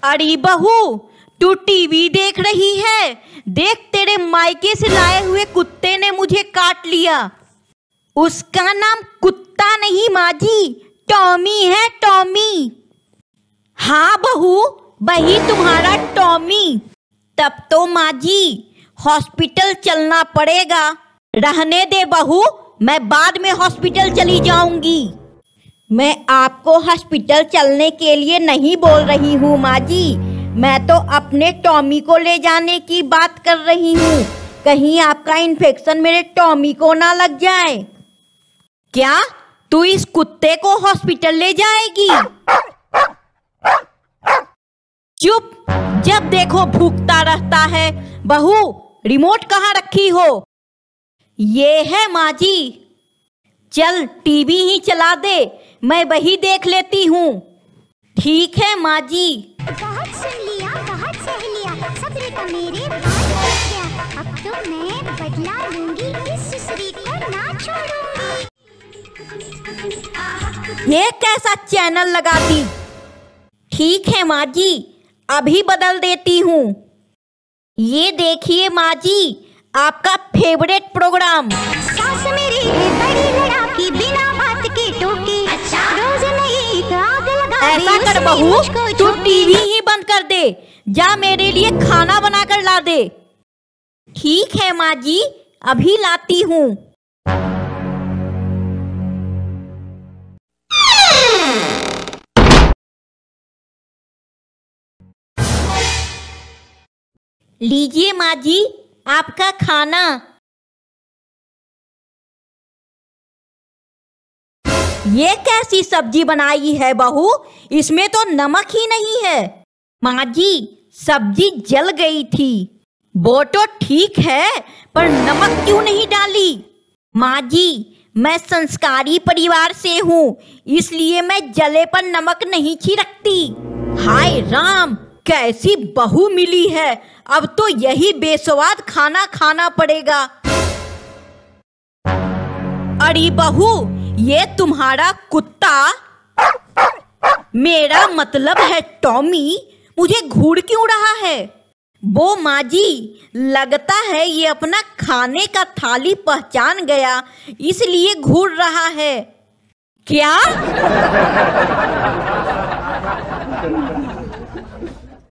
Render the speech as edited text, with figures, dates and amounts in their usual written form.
अरे बहू, तू टीवी देख रही है? देख, तेरे मायके से लाए हुए कुत्ते ने मुझे काट लिया। उसका नाम कुत्ता नहीं माँ जी, टॉमी है, टॉमी। हाँ बहू, वही तुम्हारा टॉमी। तब तो माँ जी हॉस्पिटल चलना पड़ेगा। रहने दे बहू, मैं बाद में हॉस्पिटल चली जाऊंगी। मैं आपको हॉस्पिटल चलने के लिए नहीं बोल रही हूँ माँ जी, मैं तो अपने टॉमी को ले जाने की बात कर रही हूँ। कहीं आपका इन्फेक्शन मेरे टॉमी को ना लग जाए। क्या तू इस कुत्ते को हॉस्पिटल ले जाएगी? चुप, जब देखो भूखता रहता है। बहू, रिमोट कहाँ रखी हो? ये है माँ जी। चल टीवी ही चला दे, मैं वही देख लेती हूँ। ठीक है माँ जी। बहुत सुन लिया, बहुत सह लिया, सब्र का मेरे बाल कट गया। अब तो मैं बदला लूंगी, इस सुसरी को ना छोड़ूंगी। ये कैसा चैनल लगा दी? ठीक है माँ जी, अभी बदल देती हूँ। ये देखिए माँ जी, आपका फेवरेट प्रोग्राम। सास मेरी बड़ी लड़ाकी, बिना बात के टोकी। अच्छा। रोज नई आग लगा दी, ऐसा कर बहू, तू टीवी ही बंद कर दे, जा मेरे लिए खाना बना कर ला दे। ठीक है माँ जी, अभी लाती हूँ। लीजिए माँ जी, आपका खाना। ये कैसी सब्जी बनाई है बहू? इसमें तो नमक ही नहीं है। माँ जी, सब्जी जल गई थी। वो तो ठीक है, पर नमक क्यों नहीं डाली? माँ जी, मैं संस्कारी परिवार से हूँ, इसलिए मैं जले पर नमक नहीं छिड़कती। हाय राम, कैसी बहू मिली है। अब तो यही बेस्वाद खाना खाना पड़ेगा। अरे बहू, ये तुम्हारा कुत्ता, मेरा मतलब है टॉमी, मुझे घूर क्यों रहा है? वो माँ जी, लगता है ये अपना खाने का थाली पहचान गया, इसलिए घूर रहा है। क्या?